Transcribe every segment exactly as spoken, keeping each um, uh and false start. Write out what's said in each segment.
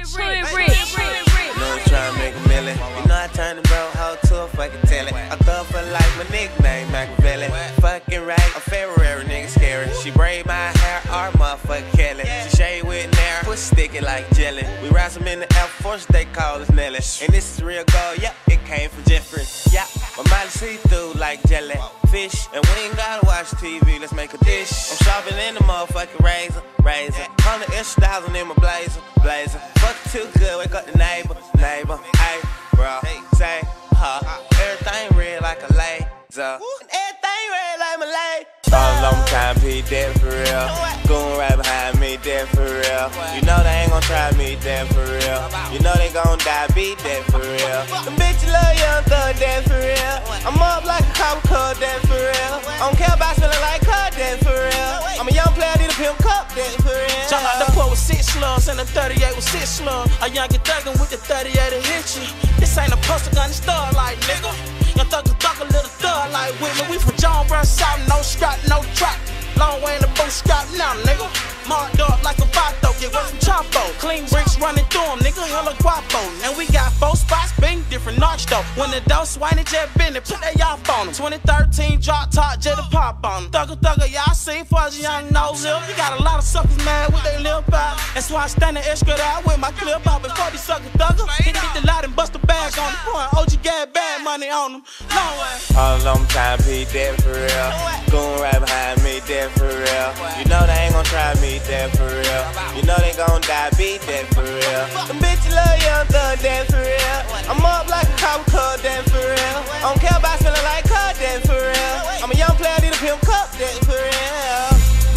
know I'm trying to make a million. You know I turned the bro hoe to a fucking talent. I thought for like my nickname Machiavelli. Fucking right, I'm Ferrari, nigga scary. She braid my hair, our motherfucking Kelly. She shade with nair, pussy sticky like jelly. We ride some in the Air Force, they call us Nelly. And this is real gold, yep, it came from Jeffrey. Yeah, my mind see through like jelly. Fish, and we ain't gotta watch T V, let's make a dish. I'm shopping in the motherfucking razor, razor. Hundred extra thousand in my blazer, blazer. Fuck too good, wake up the neighbor, neighbor. Hey, bro, say, huh. Everything red like a laser. And everything red like my leg. All on time, be dead for real. Going right behind me, dead for real. You know they ain't gon' try me, dead for real. You know they gon' die, be dead for real. Them bitches love young thug, dead for real. I'm up like a cop car, dead for real. I don't care about smelling like car, dead for real. I'm a young player, need a pimp cup, dead for real. Jump out the port with six slugs and a thirty-eight with six slugs. A young get thuggin' with the thirty-eight to hit you. This ain't a poster gun, it's thug like nigga. Young thug a thug a little thug like Whitney. We from John Brown South, no strap, no trap. Long way in the boot strap now, nigga. Marked up like a vato, get away from Chapo. Clean bricks running through them, nigga, hella guapo. And we got four spots, bing, different notch though. When the dough swine it, jet bend it, put that y'all on them. twenty thirteen drop top, jet a pop on them. Thugger, thugger, y'all see, for as a young nose lip. You got a lot of suckers mad with their lip out. That's why I stand the extra out with my clip out before these sucker thugger. Hit, hit the lot and bust the bag on them. Pouring O G gas bad money on them. Long way. All on time, be dead for real. Going right behind me, dead for real. You know they ain't gon' try me, dead for real. You know they gon' die, be dead for real. Them bitches love young thug, dead for real. I'm up like a cop car, dead for real. I don't care about smelling like car, dead for real. I'm a young player, need a pimp cup, dead for real.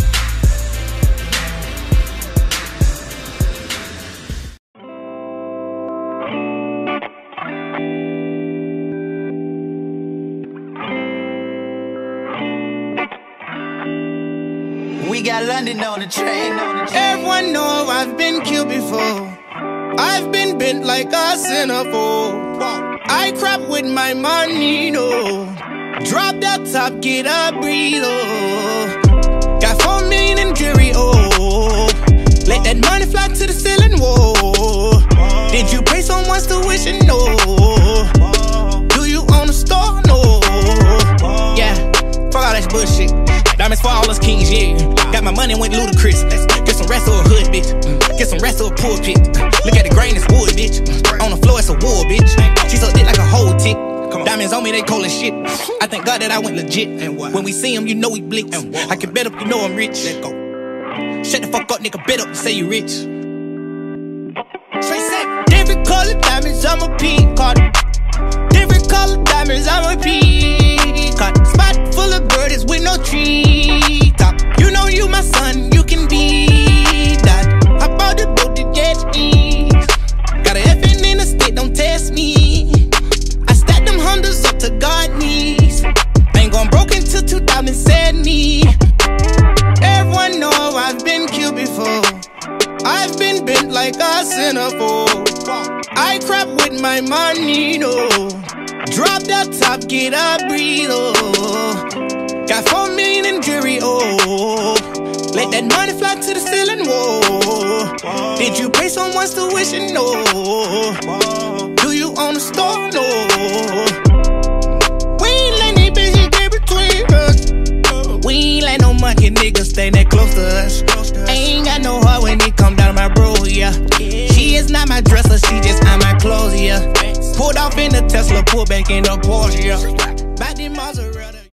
We got London on the train. Everyone know I've been killed before. I've been bent like a centerfold. I crap with my money, no. Drop that top, get a breathe, oh. Got four million in jewelry, oh. Let that money fly to the ceiling, whoa. Did you pay someone's tuition? No. Do you own a store? No. Yeah, fuck all that bullshit. Diamonds for all us kings, yeah. Got my money, went ludicrous. Get some rest of a hood, bitch. Get some rest of a pulpit. Look at the grain, it's wood, bitch. On the floor, it's a wool, bitch. She so thick like a whole tick. Diamonds on me, they cold as shit. I thank God that I went legit. When we see him, you know we blitz. I can bet up, you know I'm rich. Shut the fuck up, nigga, bet up, you say you rich. Straight set. Different color diamonds, I'm a peacock. Different color diamonds, I'm a peacock. Spot full of birdies with no tree top. You know you my son, you can be that. I bought the boat to jet skis. Got a F N in the state, don't test me. I stack them Hondas up to God knees. Ain't gone broke until two thousand seventy. Everyone know I've been killed before. I've been bent like a centerfold. I crap with my money, no. Drop that top, get a breathe, oh. Got four million in jewelry, oh. Let that money fly to the ceiling, whoa. Did you pay someone's tuition? No. Do you own a store? No. We ain't let these bitches get between us. We ain't let no monkey niggas stay that close to us. Ain't got no heart when it come down to my bro, yeah. She is not my dresser, she just on my clothes, yeah. Pulled off in the Tesla, pulled back in the Porsche, yeah. Back the Maserati.